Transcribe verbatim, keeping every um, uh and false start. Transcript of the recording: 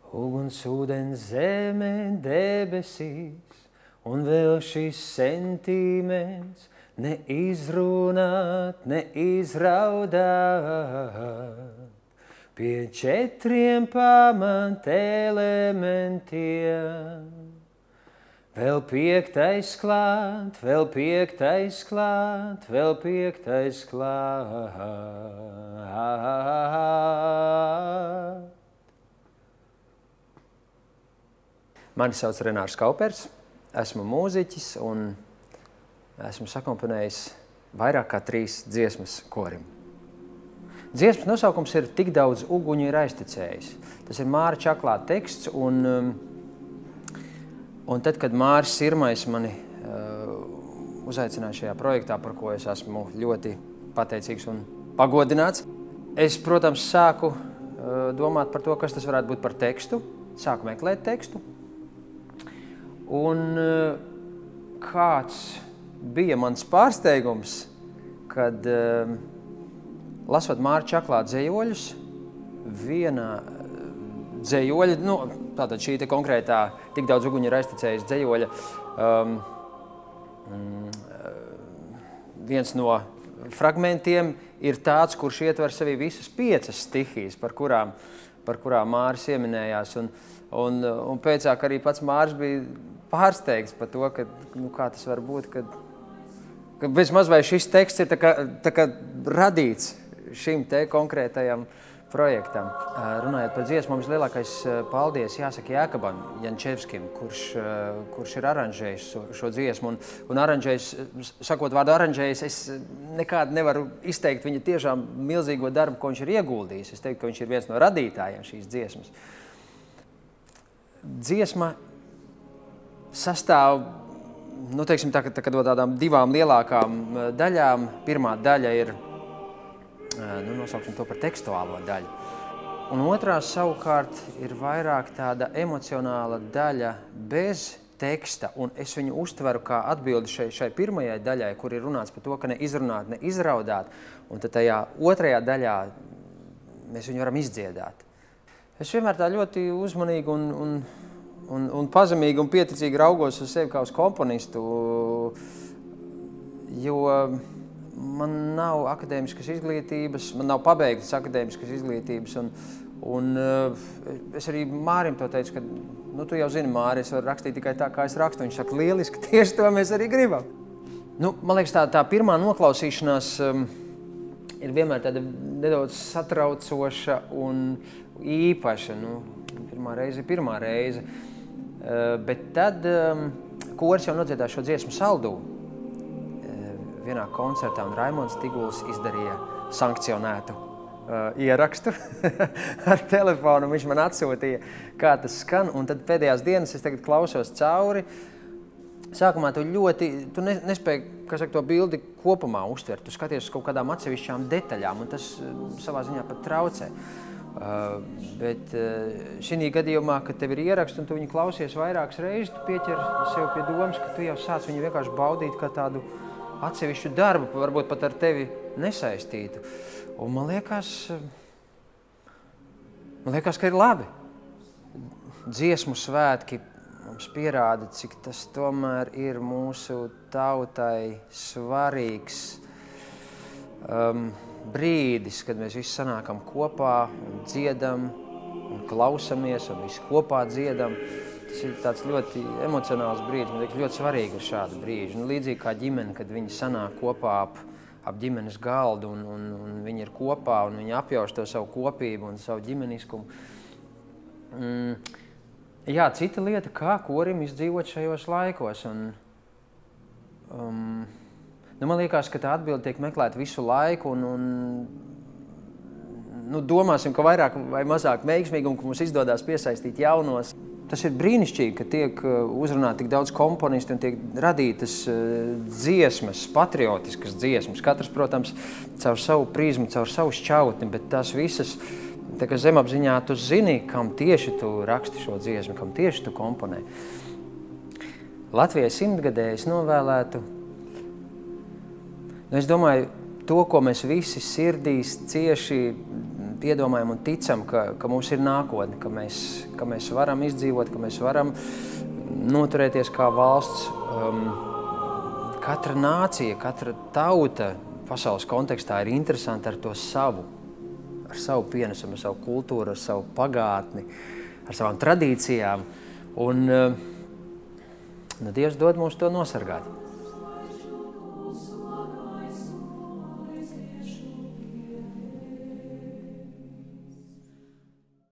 Uguns, ūdens, zeme, debesīs, un vēl šis sentiments neizrunāt, neizraudāt. Pie četriem pamat elementiem. Vēl piektais klāt, vēl piektais klāt, vēl piektais klāt. Mani sauc Renārs Kaupers, esmu mūziķis un esmu sakomponējis vairāk kā trīs dziesmas korim. Dziesmas nosaukums ir Tik daudz uguņu ir aiztecējis. Tas ir Māra Čaklāta teksts, un, un tad, kad Māris Sirmais mani uh, uzaicināja šajā projektā, par ko es esmu ļoti pateicīgs un pagodināts, es, protams, sāku uh, domāt par to, kas tas varētu būt par tekstu, sāku meklēt tekstu. Un uh, kāds bija mans pārsteigums, kad uh, lasot Māra Čaklāta dzejoļus, viena dzejoļa, nu, tātad šī te konkrētā Tik daudz uguņu ir aiztecējis dzejoļa, um, viens no fragmentiem ir tāds, kurš ietver sevī visas piecas stihijas, par kurām, par kurām Māris ieminējās. Un, un, un pēcāk arī pats Māris bija pārsteigts par to, ka, nu, kā tas var būt, kad, ka bez maz vai šis teksts ir tā kā, tā kā radīts šim te konkrētajam projektam. Runājot par dziesmu, mums lielākais paldies jāsaka Jākabam Jančevskim, kurš, kurš ir aranžējis šo, šo dziesmu. Un, un aranžējis, sakot vārdu aranžējis, es nekādu nevaru izteikt viņa tiešām milzīgo darbu, ko viņš ir ieguldījis. Es teiktu, ka viņš ir viens no radītājiem šīs dziesmas. Dziesma sastāv, nu, teiksim, tā, tā, no tādām divām lielākām daļām. Pirmā daļa ir, nu, nosauksim to par tekstuālo daļu. Un otrā savukārt ir vairāk tāda emocionāla daļa bez teksta, un es viņu uztveru kā atbildi šai, šai pirmajai daļai, kur ir runāts par to, ka ne izrunāt, ne izraudāt, un tad tajā otrajā daļā mēs viņu varam izdziedāt. Es vienmēr tā ļoti uzmanīgi un, un Un, un pazemīgi un pieticīgi raugos uz sevi kā uz komponistu, jo man nav akadēmiskas izglītības, man nav pabeigtas akadēmiskas izglītības, un, un es arī Mārim to teicu, ka, nu, tu jau zini, Māri, es varu rakstīt tikai tā, kā es rakstu. Viņš saka, lieliski, tieši to mēs arī gribam. Nu, man liekas, tā, tā pirmā noklausīšanās um, ir vienmēr tāda nedaudz satraucoša un īpaša. Nu, pirmā reize ir pirmā reize. Uh, bet tad um, koris jau nodziedāja šo dziesmu Saldū uh, vienā koncertā, un Raimonds Tiguls izdarīja sankcionētu uh, ierakstu ar telefonu. Viņš man atsūtīja, kā tas skan, un tad pēdējās dienas es tagad klausos cauri. Sākumā tu ļoti, tu nespēji, kā saka, to bildi kopumā uztvert. Tu skaties uz kaut kādām atsevišķām detaļām, un tas uh, savā ziņā pat traucē. Uh, bet uh, šī gadījumā, kad tev ir ieraksts un tu viņu klausies vairākas reizes, tu pieķer sev pie domas, ka tu jau sāc viņu vienkārši baudīt kā tādu atsevišķu darbu, varbūt pat ar tevi nesaistītu. Un man liekas, man liekas, ka ir labi. Dziesmu svētki mums pierāda, cik tas tomēr ir mūsu tautai svarīgs um, brīdis, kad mēs visi sanākam kopā un dziedam un klausamies un visi kopā dziedam. Tas ir tāds ļoti emocionāls brīdis. Man liekas, ļoti svarīgi ir šādi brīži. Nu, līdzīgi kā ģimene, kad viņi sanāk kopā ap, ap ģimenes galdu un, un, un viņi ir kopā un viņi apjauš to savu kopību un savu ģimeniskumu. Mm, jā, cita lieta, kā korim izdzīvot šajos laikos. Un, um, Nu, man liekas, ka tā atbilde tiek meklēta visu laiku, un, un nu, domāsim, ka vairāk vai mazāk veiksmīgi, un ka mums izdodas piesaistīt jaunos. Tas ir brīnišķīgi, ka tiek uzrunāti tik daudz komponisti un tiek radītas dziesmas, patriotiskas dziesmas. Katrs, protams, caur savu prizmu, caur savu šķautni, bet tās visas, tā kā zemapziņā tu zini, kam tieši tu raksti šo dziesmu, kam tieši tu komponē. Latvijai simtgadē es novēlētu, nu, es domāju, to, ko mēs visi sirdīs cieši iedomājam un ticam, ka, ka mums ir nākotne, ka mēs, ka mēs varam izdzīvot, ka mēs varam noturēties kā valsts. Um, katra nācija, katra tauta pasaules kontekstā ir interesanti ar to savu, ar savu pienesumu, ar savu kultūru, ar savu pagātni, ar savām tradīcijām. Un uh, nu, Dievs dod mums to nosargāt.